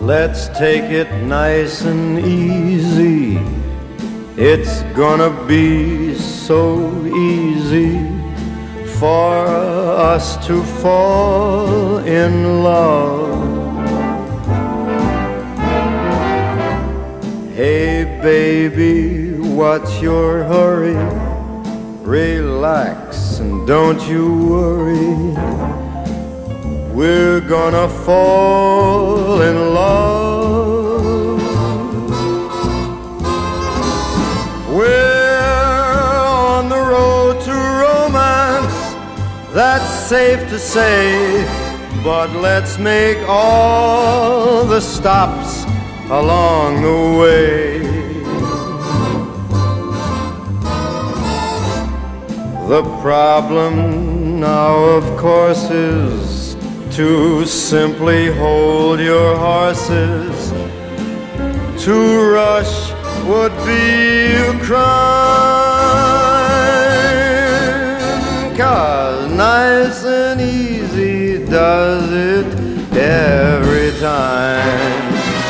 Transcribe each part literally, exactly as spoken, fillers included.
Let's take it nice and easy. It's gonna be so easy for us to fall in love. Hey baby, what's your hurry? Relax and don't you worry. We're gonna fall in love. We're on the road to romance, that's safe to say, but let's make all the stops along the way. The problem now, of course, is to simply hold your horses. To rush would be a crime, 'cause nice and easy does it every time.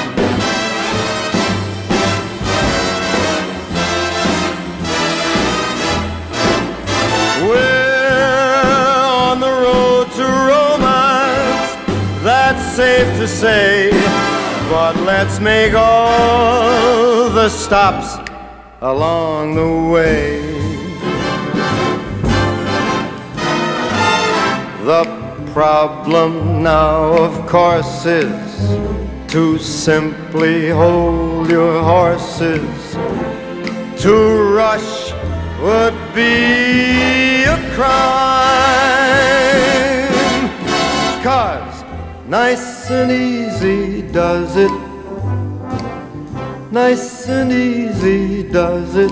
Safe to say, but let's make all the stops along the way. The problem now, of course, is to simply hold your horses. To rush would be a crime, 'cause nice and easy does it. Nice and easy does it.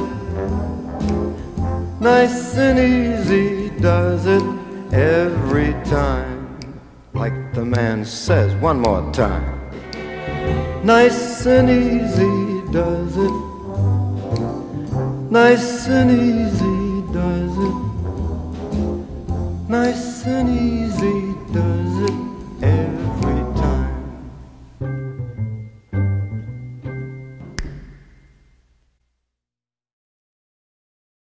Nice and easy does it every time. Like the man says, one more time. Nice and easy does it. Nice and easy does it. Nice and easy